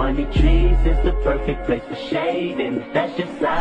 money trees is the perfect place for shade, and that's just how